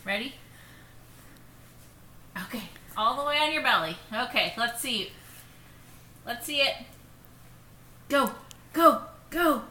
Ready? Okay. All the way on your belly. Okay, let's see. Let's see it. Go. Go. Go.